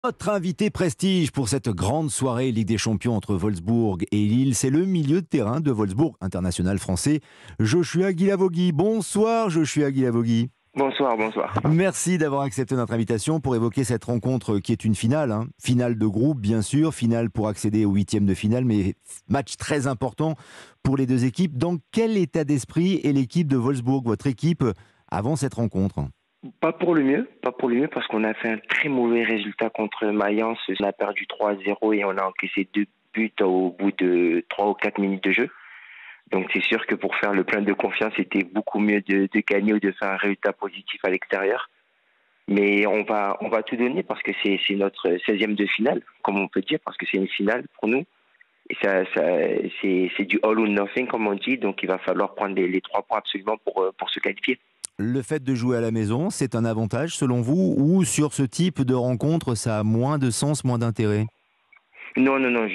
Notre invité prestige pour cette grande soirée Ligue des Champions entre Wolfsburg et Lille, c'est le milieu de terrain de Wolfsburg, international français, Joshua Guilavogui. Bonsoir Joshua Guilavogui. Bonsoir, bonsoir. Merci d'avoir accepté notre invitation pour évoquer cette rencontre qui est une finale. Finale de groupe bien sûr, finale pour accéder au huitième de finale, mais match très important pour les deux équipes. Dans quel état d'esprit est l'équipe de Wolfsburg, votre équipe, avant cette rencontre ? Pas pour le mieux parce qu'on a fait un très mauvais résultat contre Mayence. On a perdu 3-0 et on a encaissé 2 buts au bout de 3 ou 4 minutes de jeu. Donc c'est sûr que pour faire le plein de confiance, c'était beaucoup mieux de gagner ou de faire un résultat positif à l'extérieur. Mais on va tout donner parce que c'est notre 16e de finale, comme on peut dire, parce que c'est une finale pour nous. Et c'est du all or nothing, comme on dit. Donc il va falloir prendre les 3 points absolument pour se qualifier. Le fait de jouer à la maison, c'est un avantage selon vous, ou sur ce type de rencontre, ça a moins de sens, moins d'intérêt ? Non, non, non.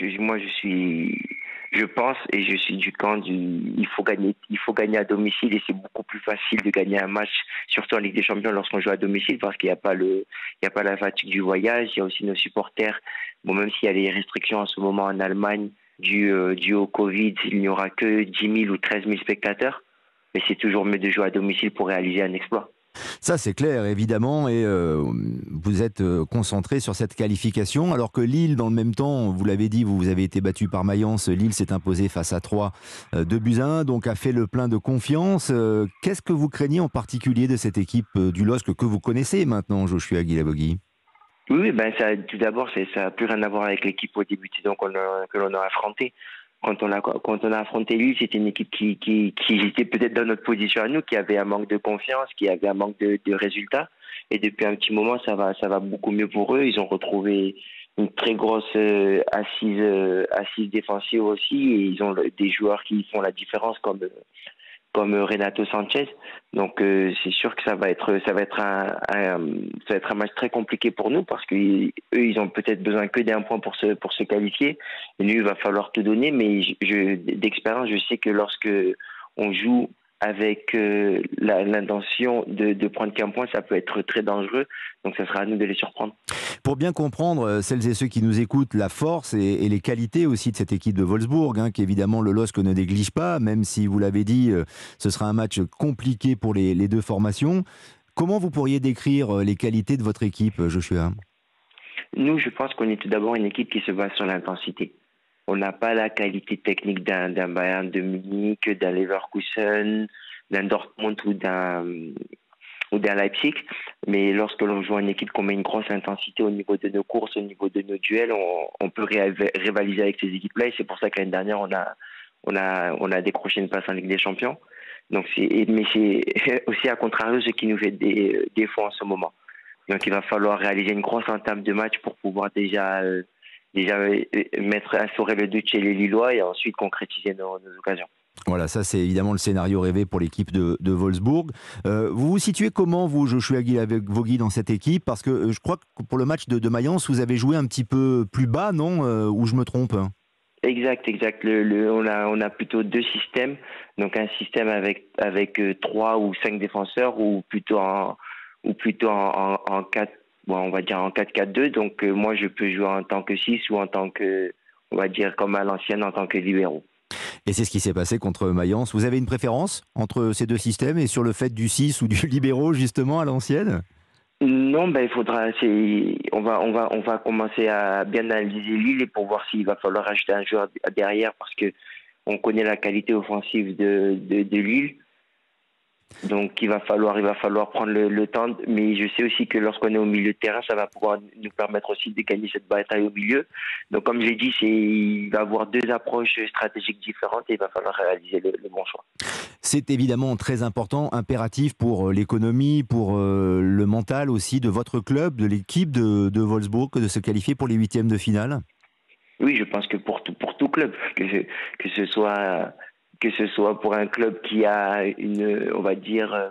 Je pense et je suis du camp il faut gagner à domicile et c'est beaucoup plus facile de gagner un match, surtout en Ligue des Champions lorsqu'on joue à domicile parce qu'il n'y a pas il y a pas la fatigue du voyage, il y a aussi nos supporters. Bon, même s'il y a les restrictions en ce moment en Allemagne dû au Covid, il n'y aura que 10 000 ou 13 000 spectateurs, mais c'est toujours mieux de jouer à domicile pour réaliser un exploit. Ça, c'est clair, évidemment, et vous êtes concentré sur cette qualification, alors que Lille, dans le même temps, vous l'avez dit, vous avez été battu par Mayence, Lille s'est imposé face à 3, 2-1, donc a fait le plein de confiance. Qu'est-ce que vous craignez en particulier de cette équipe du LOSC que vous connaissez maintenant, Joshua Guilavogui ? Oui, oui, ben ça, tout d'abord, ça n'a plus rien à voir avec l'équipe au début de saison que l'on a affrontée. Quand on a affronté lui, c'était une équipe qui était peut-être dans notre position à nous, qui avait un manque de confiance, qui avait un manque de résultats. Et depuis un petit moment, ça va beaucoup mieux pour eux. Ils ont retrouvé une très grosse assise défensive aussi. Et ils ont des joueurs qui font la différence comme Renato Sanchez. Donc c'est sûr que ça va être un match très compliqué pour nous parce que eux ils ont peut-être besoin que d'un point pour se qualifier. Et nous il va falloir tout donner, mais d'expérience je sais que lorsque on joue avec l'intention de prendre qu'un point, ça peut être très dangereux. Donc ça sera à nous de les surprendre. Pour bien comprendre, celles et ceux qui nous écoutent, la force et les qualités aussi de cette équipe de Wolfsburg, qu'évidemment le LOSC ne néglige pas, même si vous l'avez dit, ce sera un match compliqué pour les deux formations. Comment vous pourriez décrire les qualités de votre équipe, Joshua ? Nous, je pense qu'on est tout d'abord une équipe qui se base sur l'intensité. On n'a pas la qualité technique d'un Bayern de Munich, d'un Leverkusen, d'un Dortmund ou d'un Leipzig. Mais lorsque l'on joue une équipe qu'on met une grosse intensité au niveau de nos courses, au niveau de nos duels, on peut rivaliser avec ces équipes-là. Et c'est pour ça que l'année dernière, on a décroché une place en Ligue des Champions. Mais c'est aussi à contrario ce qui nous fait des défauts en ce moment. Donc il va falloir réaliser une grosse entame de match pour pouvoir déjà instaurer le doute chez les Lillois et ensuite concrétiser nos occasions. Voilà, ça c'est évidemment le scénario rêvé pour l'équipe de Wolfsburg. Vous vous situez comment, vous, Joshua Guilavogui, dans cette équipe ? Parce que je crois que pour le match de Mayence, vous avez joué un petit peu plus bas, non ? Ou je me trompe ? Exact, exact. On a plutôt 2 systèmes. Donc un système avec 3 ou 5 défenseurs ou plutôt en 4, bon, on va dire en 4-4-2. Donc moi je peux jouer en tant que 6 ou en tant que, on va dire comme à l'ancienne, en tant que libéro. Et c'est ce qui s'est passé contre Mayence. Vous avez une préférence entre ces deux systèmes et sur le fait du 6 ou du libéraux, justement, à l'ancienne ? Non, ben il faudra. On va commencer à bien analyser Lille et pour voir s'il va falloir ajouter un joueur derrière parce que on connaît la qualité offensive de Lille. Donc il va falloir prendre le temps. Mais je sais aussi que lorsqu'on est au milieu de terrain, ça va pouvoir nous permettre aussi de gagner cette bataille au milieu. Donc comme j'ai dit, il va y avoir 2 approches stratégiques différentes et il va falloir réaliser le bon choix. C'est évidemment très important, impératif pour l'économie, pour le mental aussi de votre club, de l'équipe de Wolfsburg, de se qualifier pour les huitièmes de finale. Oui, je pense que pour tout club, que ce soit pour un club qui a on va dire,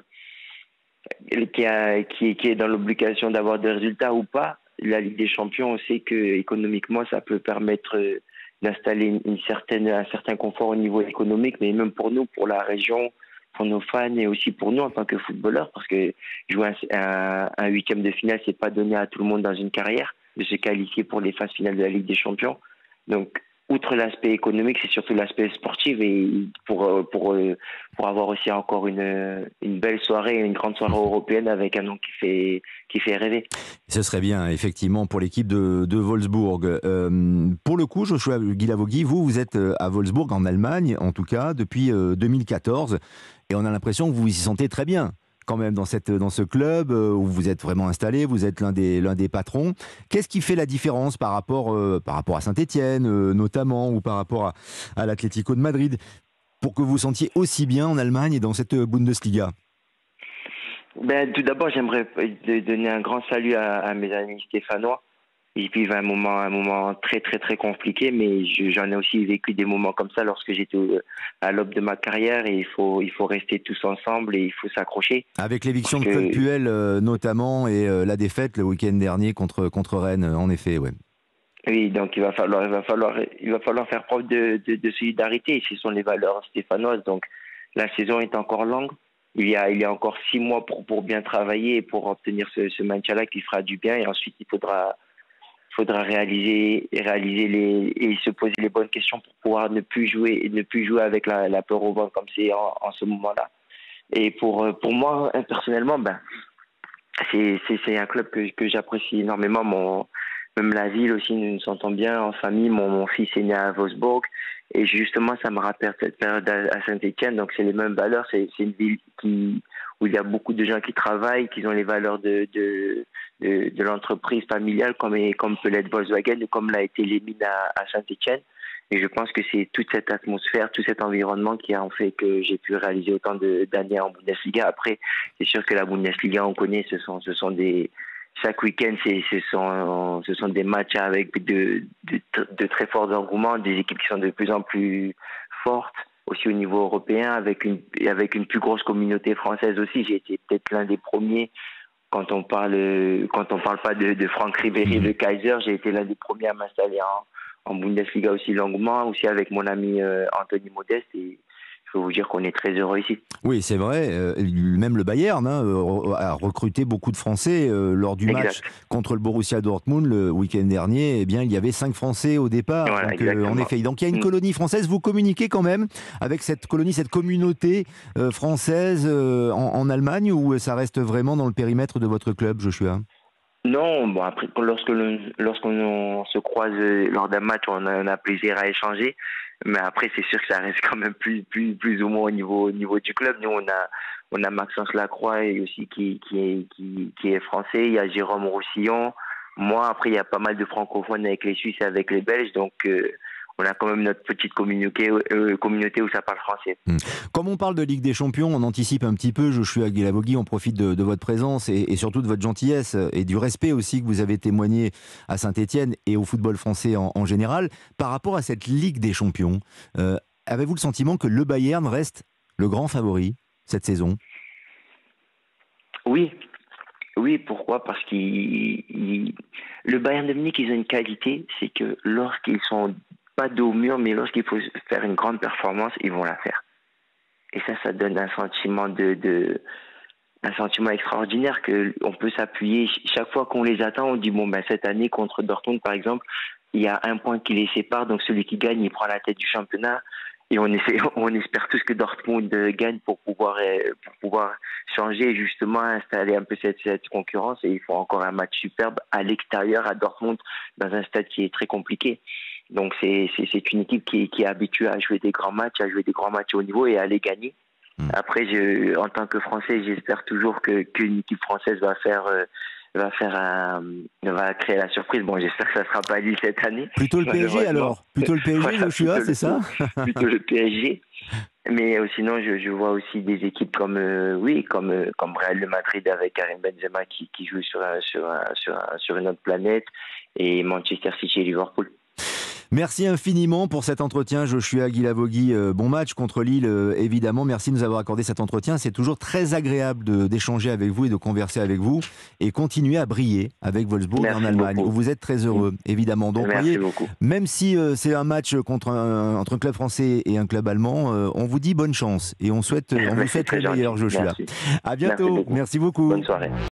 qui est dans l'obligation d'avoir des résultats ou pas, la Ligue des Champions, on sait que économiquement, ça peut permettre d'installer un certain confort au niveau économique, mais même pour nous, pour la région, pour nos fans et aussi pour nous en tant que footballeurs, parce que jouer un huitième de finale, c'est pas donné à tout le monde dans une carrière. de se qualifier pour les phases finales de la Ligue des Champions. Donc, outre l'aspect économique, c'est surtout l'aspect sportif et pour avoir aussi encore une belle soirée, une grande soirée européenne avec un nom qui fait rêver. Ce serait bien, effectivement, pour l'équipe de Wolfsburg. Pour le coup, Joshua Guilavogui, vous êtes à Wolfsburg, en Allemagne, en tout cas, depuis 2014, et on a l'impression que vous vous y sentez très bien, quand même, dans ce club où vous êtes vraiment installé, vous êtes l'un des patrons. Qu'est-ce qui fait la différence par rapport à Saint-Étienne, notamment, ou par rapport à l'Atlético de Madrid, pour que vous vous sentiez aussi bien en Allemagne et dans cette Bundesliga? Tout d'abord, j'aimerais donner un grand salut à mes amis stéphanois. Ils vivent un moment très très très compliqué, mais j'en ai aussi vécu des moments comme ça lorsque j'étais à l'aube de ma carrière, et il faut rester tous ensemble et il faut s'accrocher. Avec l'éviction de Claude Puel notamment, et la défaite le week-end dernier contre Rennes, en effet, ouais. Oui, donc il va falloir faire preuve de solidarité. Ce sont les valeurs stéphanoises. Donc la saison est encore longue. Il y a encore 6 mois pour bien travailler et pour obtenir ce maintien-là qui fera du bien. Et ensuite, il faudra réaliser et se poser les bonnes questions pour pouvoir ne plus jouer avec la peur au ventre comme c'est en ce moment-là. Et pour moi, personnellement, c'est un club que j'apprécie énormément. Même la ville aussi, nous nous sentons bien en famille. Mon fils est né à Wolfsburg. Et justement, ça me rappelle cette période à Saint-Étienne. Donc, c'est les mêmes valeurs. C'est une ville où il y a beaucoup de gens qui travaillent, qui ont les valeurs de l'entreprise familiale, comme peut l'être Volkswagen, ou comme l'a été les mines à Saint-Étienne. Et je pense que c'est toute cette atmosphère, tout cet environnement qui a en fait que j'ai pu réaliser autant d'années en Bundesliga. Après, c'est sûr que la Bundesliga, on connaît, chaque week-end, ce sont des matchs avec de très forts engouements, des équipes qui sont de plus en plus fortes, aussi au niveau européen, avec une plus grosse communauté française aussi. J'ai été peut-être l'un des premiers, quand on parle pas de Franck Ribéry, de Kaiser, j'ai été l'un des premiers à m'installer en Bundesliga aussi longuement, aussi avec mon ami Anthony Modeste, et je peux vous dire qu'on est très heureux ici. Oui, c'est vrai. Même le Bayern a recruté beaucoup de Français lors du match contre le Borussia Dortmund le week-end dernier. Eh bien, il y avait 5 Français au départ. Voilà, donc, en effet, donc il y a une colonie française. Vous communiquez quand même avec cette colonie, cette communauté française en Allemagne, ou ça reste vraiment dans le périmètre de votre club, Joshua? Non, après, lorsqu'on se croise lors d'un match, on a plaisir à échanger. Mais après, c'est sûr que ça reste quand même plus ou moins au niveau du club. Nous, on a Maxence Lacroix et aussi qui est français. Il y a Jérôme Roussillon. Moi, après, il y a pas mal de francophones avec les Suisses et avec les Belges. Donc, on a quand même notre petite communauté où ça parle français. Comme on parle de Ligue des Champions, on anticipe un petit peu. Joshua Guilavogui, on profite de votre présence et surtout de votre gentillesse et du respect aussi que vous avez témoigné à Saint-Étienne et au football français en général. Par rapport à cette Ligue des Champions, avez-vous le sentiment que le Bayern reste le grand favori cette saison? Oui, pourquoi? Parce que le Bayern de Munich, ils ont une qualité, c'est que lorsqu'ils sont pas dos au mur, mais lorsqu'il faut faire une grande performance, ils vont la faire. Et ça donne un sentiment un sentiment extraordinaire qu'on peut s'appuyer. Chaque fois qu'on les attend, on dit cette année contre Dortmund par exemple, il y a un point qui les sépare, donc celui qui gagne, il prend la tête du championnat. Et on espère tous que Dortmund gagne pour pouvoir changer et justement installer un peu cette concurrence. Et il faut encore un match superbe à l'extérieur, à Dortmund, dans un stade qui est très compliqué. Donc c'est une équipe qui est habituée à jouer des grands matchs, au haut niveau et à les gagner. Après, en tant que Français, j'espère toujours qu'une équipe française va créer la surprise. Bon, j'espère que ça ne sera pas Lille cette année. Plutôt le PSG alors? Plutôt le PSG, Joshua, c'est ça? Plutôt le PSG. Mais sinon, je vois aussi des équipes comme Real Madrid avec Karim Benzema qui joue sur une autre planète, et Manchester City et Liverpool. Merci infiniment pour cet entretien, Joshua Guilavogui. Bon match contre Lille, évidemment. Merci de nous avoir accordé cet entretien. C'est toujours très agréable d'échanger avec vous et de converser avec vous. Et continuer à briller avec Wolfsburg en Allemagne, où vous êtes très heureux, évidemment. Donc, merci beaucoup. Même si c'est un match entre un club français et un club allemand, on vous dit bonne chance. Et on vous souhaite le meilleur, Joshua. Merci. À bientôt. Merci beaucoup. Bonne soirée.